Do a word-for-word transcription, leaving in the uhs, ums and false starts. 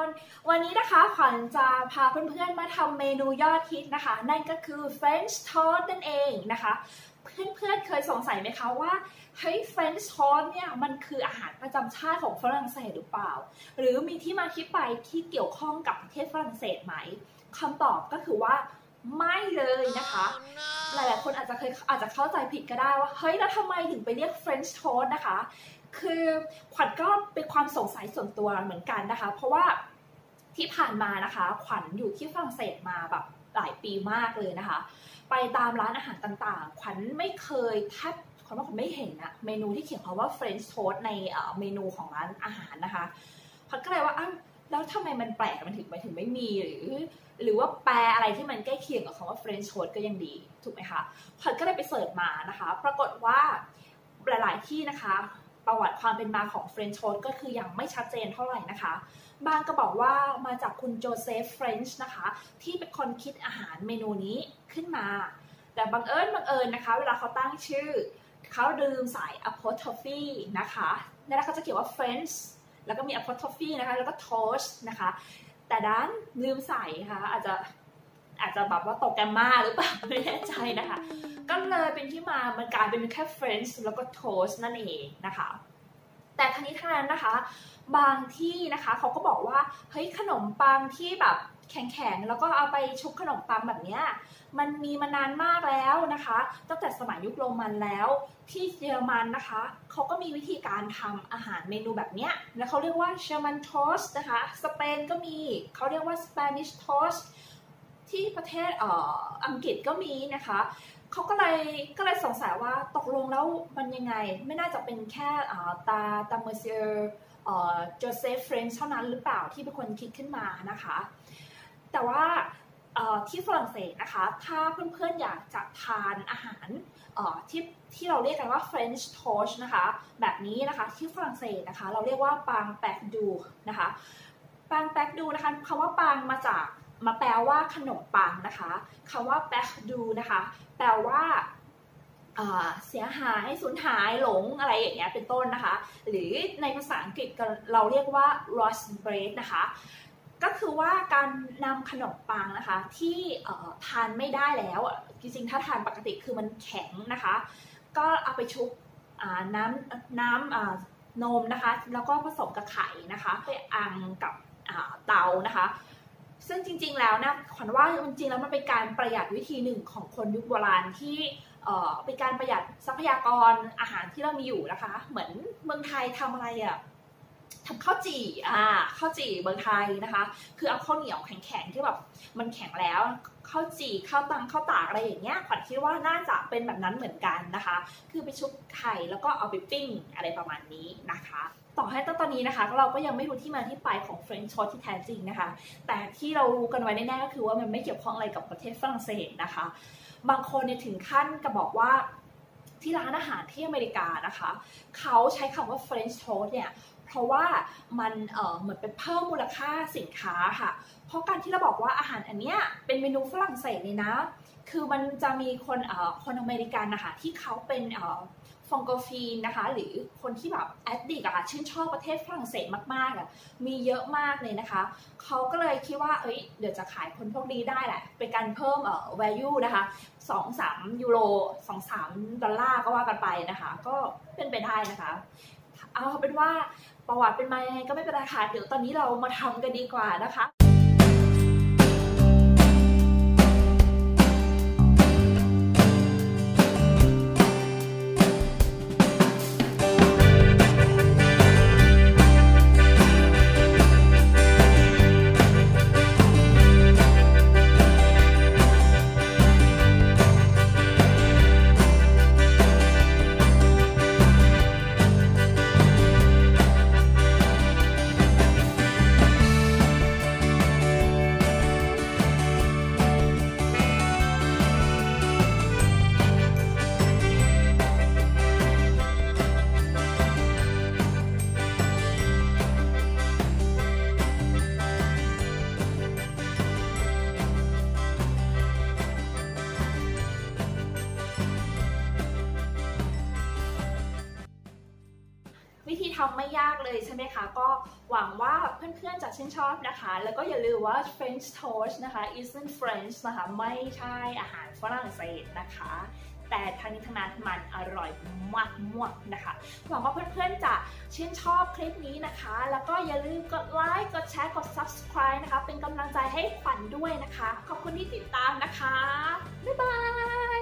วันนี้นะคะขวัญจะพาเพื่อนๆมาทำเมนูยอดฮิตนะคะนั่นก็คือ French toast นั่นเองนะคะเพื่อนๆเคยสงสัยไหมคะว่าเฮ้ย French toast เนี่ยมันคืออาหารประจำชาติของฝรั่งเศสหรือเปล่าหรือมีที่มาที่ไปที่เกี่ยวข้องกับประเทศฝรั่งเศสไหมคำตอบก็คือว่าไม่เลยนะคะ oh, no. หลายๆคนอาจจะเคยอาจจะเข้าใจผิดก็ได้ว่าเฮ้ยแล้วทำไมถึงไปเรียก French toast นะคะคือขวัญก็เป็นความสงสัยส่วนตัวเหมือนกันนะคะเพราะว่าที่ผ่านมานะคะขวัญอยู่ที่ฝรั่งเศสมาแบบหลายปีมากเลยนะคะไปตามร้านอาหารต่างๆขวัญไม่เคยแทบขวัญว่าขวัญไม่เห็นนะเมนูที่เขียนคำว่า French toast ในเมนูของร้านอาหารนะคะขวัญก็เลยว่าอ้าวแล้วทำไมมันแปลกมันถึงไปถึงไม่มีหรือหรือว่าแปลอะไรที่มันใกล้เคียงกับคำว่า French toast ก็ยังดีถูกไหมคะขวัญก็เลยไปเสิร์ชมานะคะปรากฏว่าหลายๆที่นะคะประวัติความเป็นมาของ French toast ก็คือยังไม่ชัดเจนเท่าไหร่นะคะบางก็บอกว่ามาจากคุณโจเซฟเฟรนช์นะคะที่เป็นคนคิดอาหารเมนูนี้ขึ้นมาแต่บังเอิญบังเอิญนะคะเวลาเขาตั้งชื่อเขาลืมใส่ apostrophe นะคะในนั้นเขาจะเขียนว่า French แล้วก็มี apostrophe นะคะแล้วก็ toast นะคะแต่ด้านลืมใส่ค่ะอาจจะอาจจะแบบว่าตกแกมมาหรือเปล่าไม่แน่ใจนะคะก็เลยเป็นที่มามันกลายเป็นแค่ French แล้วก็ toast นั่นเองนะคะแต่ทั้งนี้ทั้งนั้นนะคะบางที่นะคะเขาก็บอกว่าเฮ้ยขนมปังที่แบบแข็งๆแล้วก็เอาไปชุบขนมปังแบบนี้มันมีมานานมากแล้วนะคะตั้งแต่สมัยยุคโรมันแล้วที่เยอรมันนะคะเขาก็มีวิธีการทำอาหารเมนูแบบนี้แล้วเขาเรียกว่า German toast นะคะสเปนก็มีเขาเรียกว่า Spanish toast ที่ประเทศเอ่ออังกฤษก็มีนะคะเขาก็เลยก็เลยสงสัยว่าตกลงแล้วมันยังไงไม่น่าจะเป็นแค่ตาตาเมอร์เซียโจเซฟเฟรนช์เท่านั้นหรือเปล่าที่เป็นคนคิดขึ้นมานะคะแต่ว่าที่ฝรั่งเศสนะคะถ้าเพื่อนๆอยากจะทานอาหารที่ที่เราเรียกกันว่า French toast นะคะแบบนี้นะคะที่ฝรั่งเศสนะคะเราเรียกว่าปังแปกดูนะคะปังแปกดูนะคะคำว่าปังมาจากมาแปลว่าขนมปังนะคะคำว่าแปกดูนะคะแปลว่าเสียหายสูญหายหลงอะไรอย่างเงี้ยเป็นต้นนะคะหรือในภาษาอังกฤษเราเรียกว่า lost bread นะคะก็คือว่าการนำขนมปังนะคะที่ทานไม่ได้แล้วจริงๆถ้าทานปกติคือมันแข็งนะคะก็เอาไปชุบน้ำน้ำนมนะคะแล้วก็ผสมกับไข่นะคะไปอังกับเตานะคะซึ่งจริงๆแล้วนะขวัญว่าจริงๆแล้วมันเป็นการประหยัดวิธีหนึ่งของคนยุคโบราณที่เป็นการประหยัดทรัพยากรอาหารที่เรามีอยู่นะคะเหมือนเมืองไทยทำอะไรอ่ะทำข้าวจี่อ่าข้าวจี่เมืองไทยนะคะคือเอาข้าวเหนียวแข็งๆที่แบบมันแข็งแล้วข้าวจี่ข้าวตังข้าวตากอะไรอย่างเงี้ยขวัญคิดว่าน่าจะเป็นแบบนั้นเหมือนกันนะคะคือไปชุบไข่แล้วก็เอาไปปิ้งอะไรประมาณนี้นะคะต่อให้ตอนนี้นะคะเราก็ยังไม่รู้ที่มาที่ไปของ French toast ที่แท้จริงนะคะแต่ที่เรารู้กันไว้แน่ๆก็คือว่ามันไม่เกี่ยวข้องอะไรกับประเทศฝรั่งเศสนะคะบางคนเนี่ยถึงขั้นกับบอกว่าที่ร้านอาหารที่อเมริกานะคะเขาใช้คำว่า French toast เนี่ยเพราะว่ามันเอ่อเหมือนเป็นเพิ่มมูลค่าสินค้าค่ะเพราะการที่เราบอกว่าอาหารอันเนี้ยเป็นเมนูฝรั่งเศสเลยนะคือมันจะมีคนเอ่อคนอเมริกันนะคะที่เขาเป็นเอ่อฟองโกฟีนนะคะหรือคนที่แบบแอดดิกอะชื่นชอบประเทศฝรั่งเศสมากๆอะมีเยอะมากเลยนะคะเขาก็เลยคิดว่าเอ้ยเดี๋ยวจะขายคนพวกนี้ได้แหละเป็นการเพิ่มเอ่อ value นะคะสองสามยูโรสองสามดอลลาร์ก็ว่ากันไปนะคะก็เป็นไปได้นะคะเอาเป็นว่าประวัติเป็นมายังไงก็ไม่เป็นไรค่ะเดี๋ยวตอนนี้เรามาทำกันดีกว่านะคะทำไม่ยากเลยใช่ไหมคะก็หวังว่าเพื่อนๆจะชื่นชอบนะคะแล้วก็อย่าลืมว่า French toast นะคะ isn't French นะคะไม่ใช่อาหารฝรั่งเศสนะคะแต่ทั้งนี้ทั้งนั้นมันอร่อยมากมากนะคะหวังว่าเพื่อนๆจะชื่นชอบคลิปนี้นะคะแล้วก็อย่าลืมกดไลค์กดแชร์กด Subscribe นะคะเป็นกำลังใจให้ขวัญด้วยนะคะขอบคุณที่ติดตามนะคะบ๊ายบาย